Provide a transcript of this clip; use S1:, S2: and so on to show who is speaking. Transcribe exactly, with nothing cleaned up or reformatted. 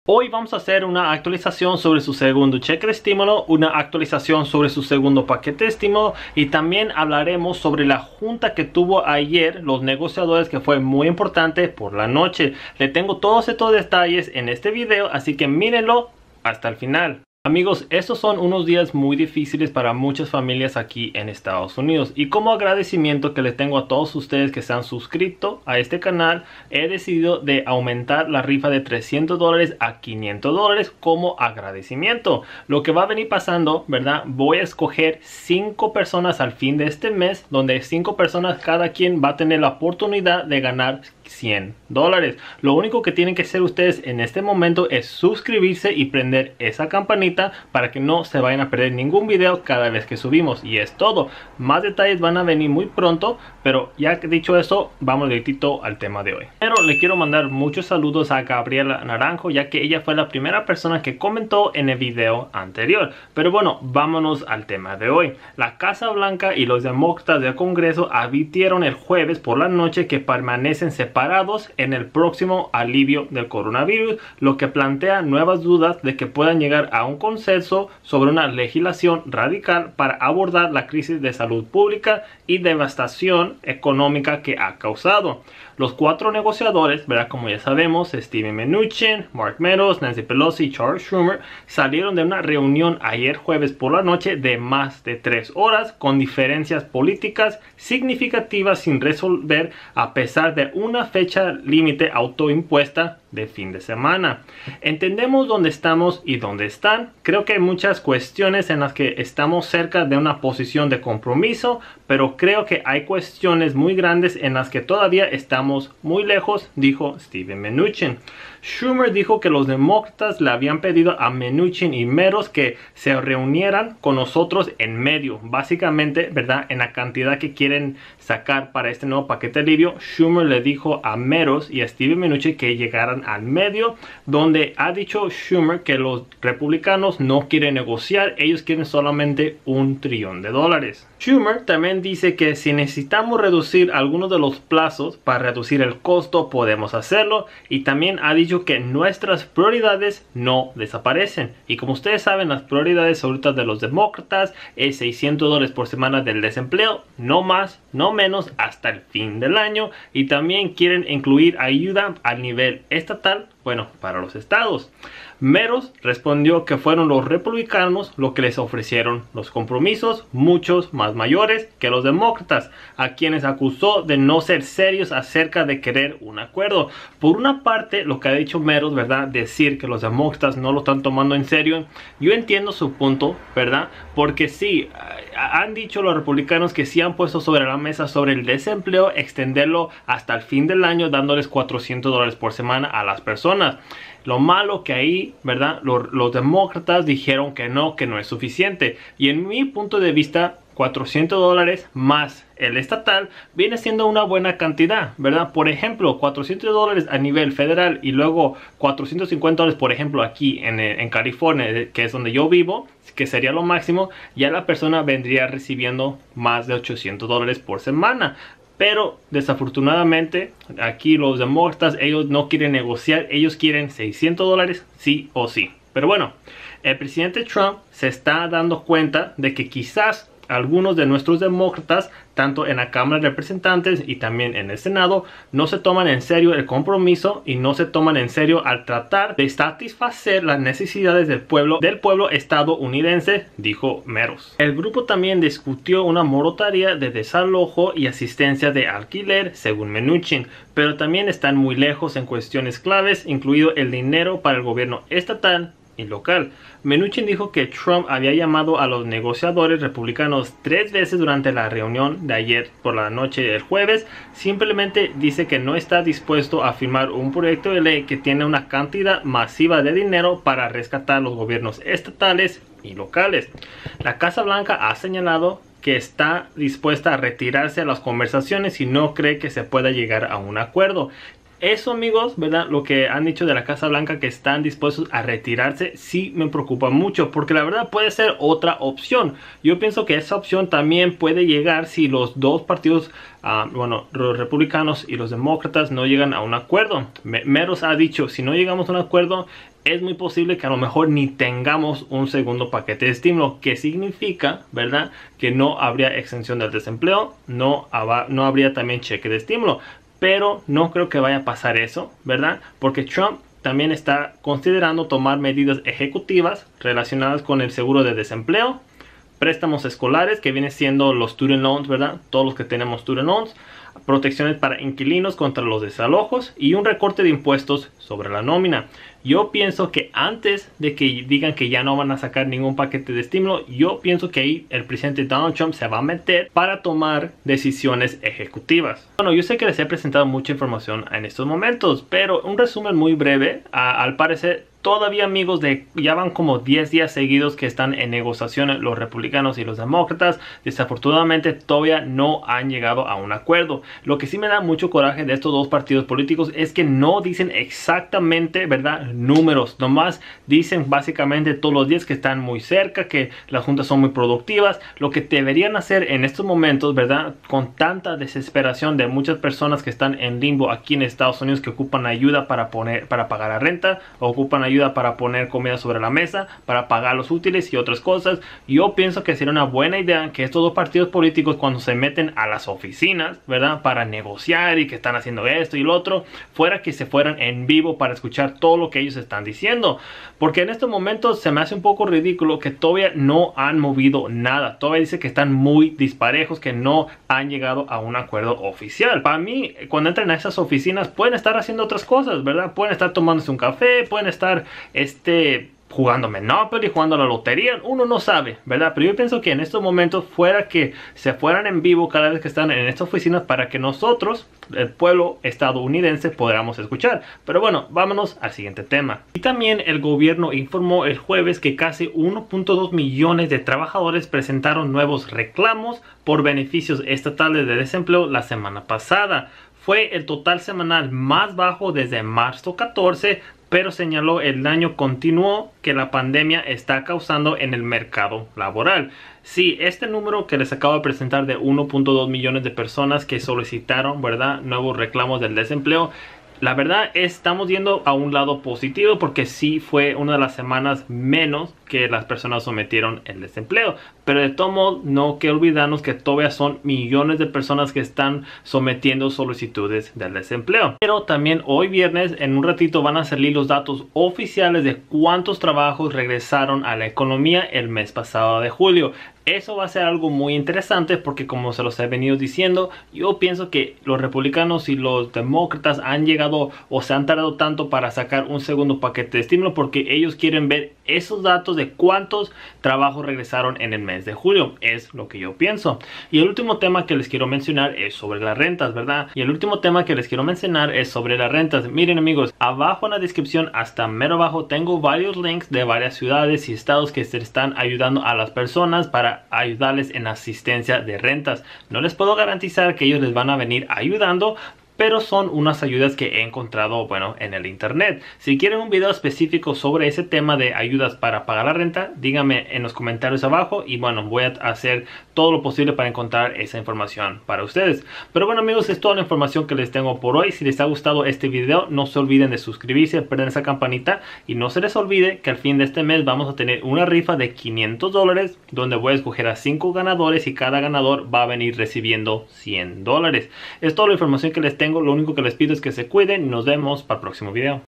S1: Hoy vamos a hacer una actualización sobre su segundo cheque de estímulo, una actualización sobre su segundo paquete de estímulo y también hablaremos sobre la junta que tuvo ayer los negociadores, que fue muy importante por la noche. Le tengo todos estos detalles en este video, así que mírenlo hasta el final. Amigos, estos son unos días muy difíciles para muchas familias aquí en Estados Unidos, y como agradecimiento que les tengo a todos ustedes que se han suscrito a este canal, he decidido de aumentar la rifa de trescientos dólares a quinientos dólares como agradecimiento. Lo que va a venir pasando, ¿verdad? Voy a escoger cinco personas al fin de este mes, donde cinco personas cada quien va a tener la oportunidad de ganar cien dólares. Lo único que tienen que hacer ustedes en este momento es suscribirse y prender esa campanita para que no se vayan a perder ningún video cada vez que subimos, y es todo. Más detalles van a venir muy pronto, pero ya dicho eso, vamos directito al tema de hoy. Pero le quiero mandar muchos saludos a Gabriela Naranjo, ya que ella fue la primera persona que comentó en el video anterior. Pero bueno, vámonos al tema de hoy. La Casa Blanca y los demócratas del Congreso advirtieron el jueves por la noche que permanecen separados en el próximo alivio del coronavirus, lo que plantea nuevas dudas de que puedan llegar a un consenso sobre una legislación radical para abordar la crisis de salud pública y devastación económica que ha causado. Los cuatro negociadores, ¿verdad? Como ya sabemos, Steven Mnuchin, Mark Meadows, Nancy Pelosi y Charles Schumer, salieron de una reunión ayer jueves por la noche de más de tres horas con diferencias políticas significativas sin resolver, a pesar de una fecha límite autoimpuesta de fin de semana. Entendemos dónde estamos y dónde están. Creo que hay muchas cuestiones en las que estamos cerca de una posición de compromiso, pero creo que hay cuestiones muy grandes en las que todavía estamos muy lejos, dijo Steven Mnuchin. Schumer dijo que los demócratas le habían pedido a Mnuchin y Meadows que se reunieran con nosotros en medio, básicamente, ¿verdad? En la cantidad que quieren sacar para este nuevo paquete de alivio. Schumer le dijo a Meadows y a Steven Mnuchin que llegaran al medio, donde ha dicho Schumer que los republicanos no quieren negociar, ellos quieren solamente un trillón de dólares. Schumer también dice que si necesitamos reducir algunos de los plazos para reducir el costo, podemos hacerlo, y también ha dicho que nuestras prioridades no desaparecen. Y como ustedes saben, las prioridades ahorita de los demócratas es seiscientos dólares por semana del desempleo, no más, no menos, hasta el fin del año, y también quieren incluir ayuda al nivel estatal, bueno, para los estados. Meadows respondió que fueron los republicanos los que les ofrecieron los compromisos, muchos más mayores que los demócratas, a quienes acusó de no ser serios acerca de querer un acuerdo. Por una parte, lo que ha dicho Meadows, ¿verdad? Decir que los demócratas no lo están tomando en serio, yo entiendo su punto, ¿verdad? Porque sí, han dicho los republicanos que sí han puesto sobre la mesa sobre el desempleo, extenderlo hasta el fin del año, dándoles cuatrocientos dólares por semana a las personas. Lo malo que ahí, ¿verdad? Los, los demócratas dijeron que no, que no es suficiente. Y en mi punto de vista, cuatrocientos dólares más el estatal viene siendo una buena cantidad, ¿verdad? Por ejemplo, cuatrocientos dólares a nivel federal y luego cuatrocientos cincuenta dólares, por ejemplo, aquí en, en California, que es donde yo vivo, que sería lo máximo, ya la persona vendría recibiendo más de ochocientos dólares por semana. Pero desafortunadamente aquí los demócratas, ellos no quieren negociar, ellos quieren seiscientos dólares sí o sí. Pero bueno, el presidente Trump se está dando cuenta de que quizás algunos de nuestros demócratas, tanto en la Cámara de Representantes y también en el Senado, no se toman en serio el compromiso y no se toman en serio al tratar de satisfacer las necesidades del pueblo del pueblo estadounidense, dijo Meadows. El grupo también discutió una moratoria de desalojo y asistencia de alquiler, según Mnuchin, pero también están muy lejos en cuestiones claves, incluido el dinero para el gobierno estatal y local. Mnuchin dijo que Trump había llamado a los negociadores republicanos tres veces durante la reunión de ayer por la noche del jueves. Simplemente dice que no está dispuesto a firmar un proyecto de ley que tiene una cantidad masiva de dinero para rescatar los gobiernos estatales y locales. La Casa Blanca ha señalado que está dispuesta a retirarse de las conversaciones y no cree que se pueda llegar a un acuerdo. Eso, amigos, ¿verdad? Lo que han dicho de la Casa Blanca, que están dispuestos a retirarse, sí me preocupa mucho, porque la verdad puede ser otra opción. Yo pienso que esa opción también puede llegar si los dos partidos, uh, bueno, los republicanos y los demócratas no llegan a un acuerdo. Meadows ha dicho, si no llegamos a un acuerdo, es muy posible que a lo mejor ni tengamos un segundo paquete de estímulo, que significa, ¿verdad?, que no habría exención del desempleo, no, no habría también cheque de estímulo. Pero no creo que vaya a pasar eso, ¿verdad? Porque Trump también está considerando tomar medidas ejecutivas relacionadas con el seguro de desempleo, préstamos escolares, que vienen siendo los student loans, ¿verdad? Todos los que tenemos student loans, protecciones para inquilinos contra los desalojos y un recorte de impuestos sobre la nómina. Yo pienso que antes de que digan que ya no van a sacar ningún paquete de estímulo, yo pienso que ahí el presidente Donald Trump se va a meter para tomar decisiones ejecutivas. Bueno, yo sé que les he presentado mucha información en estos momentos, pero un resumen muy breve. A, al parecer, todavía, amigos, de ya van como diez días seguidos que están en negociaciones los republicanos y los demócratas. Desafortunadamente todavía no han llegado a un acuerdo. Lo que sí me da mucho coraje de estos dos partidos políticos es que no dicen exactamente, ¿verdad?, números. Nomás dicen básicamente todos los días que están muy cerca, que las juntas son muy productivas. Lo que deberían hacer en estos momentos, ¿verdad?, con tanta desesperación de muchas personas que están en limbo aquí en Estados Unidos, que ocupan ayuda para poner para pagar la renta, ocupan ayuda para poner comida sobre la mesa, para pagar los útiles y otras cosas. Yo pienso que sería una buena idea que estos dos partidos políticos, cuando se meten a las oficinas, ¿verdad?, para negociar y que están haciendo esto y lo otro, fuera que se fueran en vivo para escuchar todo lo que ellos están diciendo. Porque en estos momentos se me hace un poco ridículo que todavía no han movido nada. Todavía dice que están muy disparejos, que no han llegado a un acuerdo oficial. Para mí, cuando entran a esas oficinas, pueden estar haciendo otras cosas, ¿verdad? Pueden estar tomándose un café, pueden estar este jugando Monopoly, jugando a la lotería, uno no sabe, ¿verdad? Pero yo pienso que en estos momentos fuera que se fueran en vivo cada vez que están en estas oficinas, para que nosotros, el pueblo estadounidense, podamos escuchar. Pero bueno, vámonos al siguiente tema. Y también el gobierno informó el jueves que casi uno punto dos millones de trabajadores presentaron nuevos reclamos por beneficios estatales de desempleo la semana pasada. Fue el total semanal más bajo desde marzo catorce, pero señaló el daño continuo que la pandemia está causando en el mercado laboral. Sí, este número que les acabo de presentar de uno punto dos millones de personas que solicitaron, ¿verdad?, nuevos reclamos del desempleo, la verdad estamos yendo a un lado positivo, porque sí fue una de las semanas menos que las personas sometieron el desempleo. Pero de todo modo, no hay que olvidarnos que todavía son millones de personas que están sometiendo solicitudes del desempleo. Pero también hoy viernes, en un ratito, van a salir los datos oficiales de cuántos trabajos regresaron a la economía el mes pasado de julio. Eso va a ser algo muy interesante, porque como se los he venido diciendo, yo pienso que los republicanos y los demócratas han llegado o se han tardado tanto para sacar un segundo paquete de estímulo, porque ellos quieren ver esos datos de cuántos trabajos regresaron en el mes de julio. Es lo que yo pienso. Y el último tema que les quiero mencionar es sobre las rentas, ¿verdad? Y el último tema que les quiero mencionar es sobre las rentas. Miren, amigos, abajo en la descripción, hasta mero abajo, tengo varios links de varias ciudades y estados que se están ayudando a las personas para ayudarles en asistencia de rentas. No les puedo garantizar que ellos les van a venir ayudando, pero son unas ayudas que he encontrado, bueno, en el internet. Si quieren un video específico sobre ese tema de ayudas para pagar la renta, díganme en los comentarios abajo y bueno, voy a hacer todo lo posible para encontrar esa información para ustedes. Pero bueno, amigos, es toda la información que les tengo por hoy. Si les ha gustado este video, no se olviden de suscribirse, prender esa campanita y no se les olvide que al fin de este mes vamos a tener una rifa de quinientos dólares, donde voy a escoger a cinco ganadores y cada ganador va a venir recibiendo cien dólares. Es toda la información que les tengo. Lo único que les pido es que se cuiden y nos vemos para el próximo video.